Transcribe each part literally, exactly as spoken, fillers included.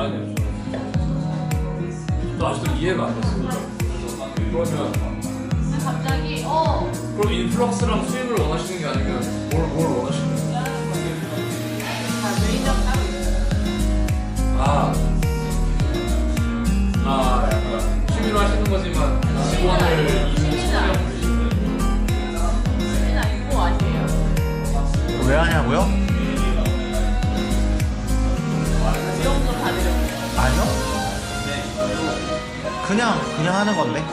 아니요. 저 아직도 이해가 안 됐어요. 그러면 갑자기 어. 그럼 인플럭스랑 수익을 원하시는 게 아니면 뭘, 뭘 원하시는 거예요? 다 매니저 따로 있어요. 아, 아 약간 취미로 하시는 거지만 직원을 취미는 아니고 취미는 아니고 아니에요. 왜 하냐고요? 지원금 받으려고. 아니요? 그냥 그냥 하는 건데.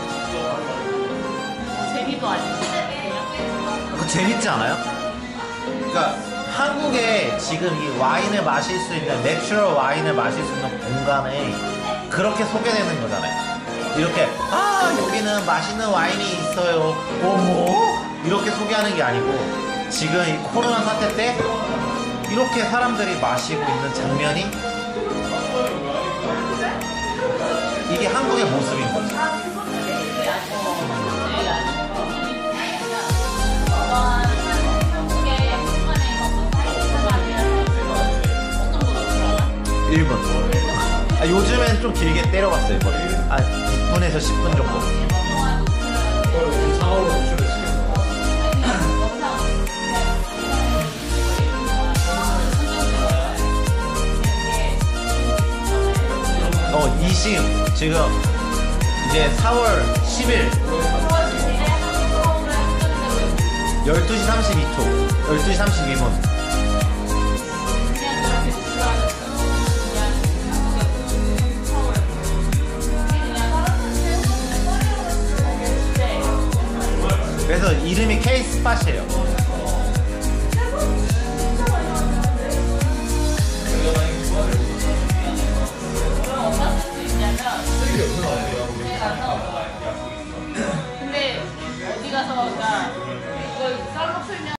재미도 아니고 그 재밌지 않아요? 그러니까 한국에 지금 이 와인을 마실 수 있는 내추럴 와인을 마실 수 있는 공간에 그렇게 소개되는 거잖아요. 이렇게 아 여기는 맛있는 와인이 있어요. 어머 이렇게 소개하는 게 아니고 지금 이 코로나 사태 때 이렇게 사람들이 마시고 있는 장면이 이게 한국의 모습인 거죠. 일 분. 아, 요즘엔 좀 길게 때려봤어요, 이거. 아, 육 분에서 십 분 정도. 상업으로 노출을 시켜서 어, 이심. 지금 이제 사월 십일. 열두 시 삼십이 초. 열두 시 삼십이 분. 그래서 이름이 K-스팟이에요. 수익이 어디서 나와요?